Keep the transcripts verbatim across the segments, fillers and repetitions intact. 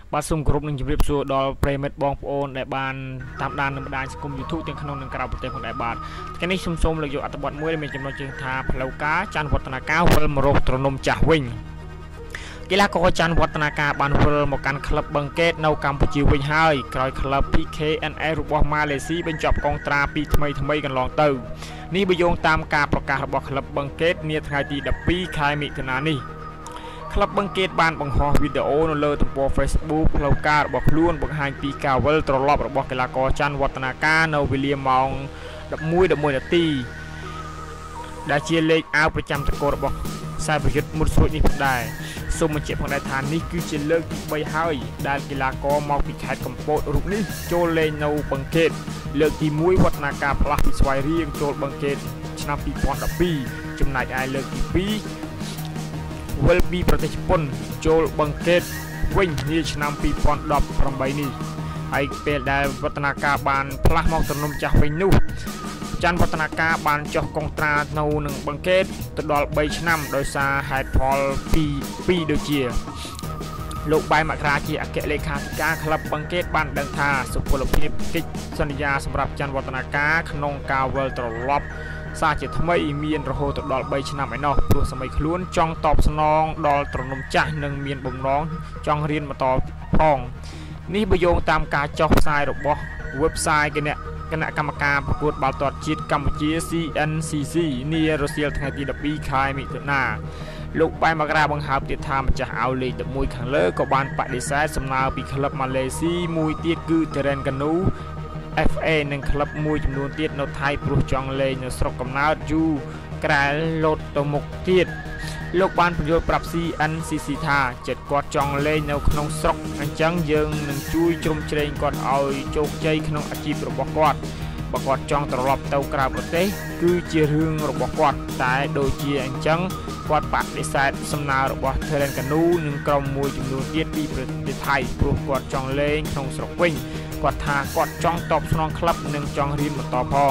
បាទសូមគោរពនឹងជម្រាបសួរដល់ប្រិមិត្តបងប្អូនដែលបានតាមដាននៅបណ្ដាញសង្គម YouTube ទាំងក្នុងនិងក្រៅប្រទេសផងដែរបាទថ្ងៃនេះសូមសូមលើកយកអត្ថបទមួយដែលមានចំណុចជើងថាផ្លូវការច័ន្ទវឌ្ឍនាការវិលមករកត្រនំចាស់វិញកីឡាករច័ន្ទវឌ្ឍនាការបានវិលមកកាន់ក្លឹបបឹងកេតនៅកម្ពុជាវិញហើយក្រោយក្លឹប พี เค เอ็น เอស របស់ម៉ាឡេស៊ីបញ្ចប់កងត្រាពីថ្មីថ្មីកន្លងទៅនេះបើយោងតាមការប្រកាសរបស់ក្លឹបបឹងកេតនាថ្ងៃទីដប់ពីរខែមិថុនានេះក្លឹបបឹងកេតបានបង្ហោះវីដេអូនៅលើទំព័រ Facebook ផ្លូវការរបស់ខ្លួនបង្ហាញពីការវិលត្រឡប់របស់កីឡាករច័ន្ទវឌ្ឍនាការនៅវេលាម៉ោង ដប់មួយ ដប់មួយ នាទីដែលជាលេខអាវប្រចាំតកូលរបស់ខ្សែប្រយុទ្ធមុតស្រួចនេះផងដែរសូមបញ្ជាក់ផងដែរថានេះគឺជាលើកទីបីហើយដែលកីឡាករមកពីខេត្តកំពតរូបនេះចូលលេងនៅបឹងកេតលើកទីមួយវឌ្ឍនាការផ្លាស់ពីស្វាយរៀងចូលបឹងកេតឆ្នាំពីរពាន់ដប់ពីរចំណែកឯលើកទីពីរវិលពីប្រទេសជប៉ុនចូលបឹងកេតវិញនាឆ្នាំពីរពាន់ដប់ប្រាំបីនេះហើយពេលដែលវឌ្ឍនាការបានផ្លាស់មកត្រនំចាស់វិញនោះច័ន្ទវឌ្ឍនាការបានចុះកងត្រានៅនឹងបឹងកេតទៅដល់បីឆ្នាំដោយសារហេតុផលពីពីរដូចជាលោកបាយមករាជាអគ្គលេខាធិការក្លឹបបឹងកេតបានដឹងថាសុពលភាពកិច្ចសន្យាសម្រាប់ច័ន្ទវឌ្ឍនាការក្នុងការវិលត្រឡប់សារជាថ្មីមានរហូតដល់បីឆ្នាំឯណោះព្រោះសម័យខ្លួនចង់តបស្នងដល់ត្រនំចាស់និងមានបំណងចង់រៀនបន្តផងនេះបើយោងតាមការចុះផ្សាយរបស់ website គណៈគណៈកម្មការប្រកួតបាល់ទាត់ជាតិកម្ពុជា ซี เอ็น ซี ซี នារសៀលថ្ងៃទីដប់ពីរខែមិថុនាលោកបាយមករាបង្ហើបទៀតថាម្ចាស់អាវលេខដប់មួយខាងលើក៏បានបដិសេធសំណើពីក្លឹបម៉ាឡេស៊ីមួយទៀតគឺ Terengganu เอฟ เอ និងក្លឹបមួយចំនួនទៀតនៅថៃព្រោះចង់លេងនៅស្រុកកំណើតយូរក្រែលលោតទៅមុខទៀតលោកបានពន្យល់ប្រាប់ ซี เอ็น ซี ซี ថាចិត្តគាត់ចង់លេងនៅក្នុងស្រុកអញ្ចឹងយើងនឹងជួយជ្រោមជ្រែងគាត់ឲ្យជោគជ័យក្នុងអាជីពរបស់គាត់បើគាត់ចង់ត្រឡប់ទៅក្រៅប្រទេសគឺជារឿងរបស់គាត់តែដូចជាអញ្ចឹងគាត់បដិសេធសំណើរបស់ Terengganu និងក្រុមមួយចំនួនទៀតពីប្រទេសថៃព្រោះគាត់ចង់លេងក្នុងស្រុកវិញគាត់ថាគាត់ចង់តបស្នងក្លឹបនិងចង់រៀនបន្តផង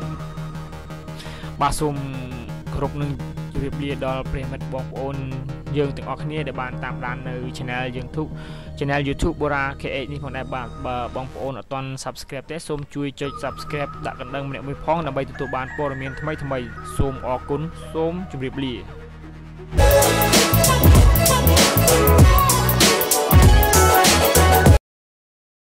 បាទសូមគ្រប់នឹងជម្រាបលាដល់ប្រិយមិត្តបងប្អូនយើងទាំងអស់គ្នាដែលបានតាមដាននៅ Channel យើង Channel YouTube Bora เค เอช នេះផងដែរបាទបើបងប្អូនអត់ទាន់ Subscribe ទេសូមជួយចុច Subscribe ដាក់កណ្ដឹងម្នាក់មួយផងដើម្បីទទួលបានព័ត៌មានថ្មីៗសូមអរគុណសូមជម្រាបលា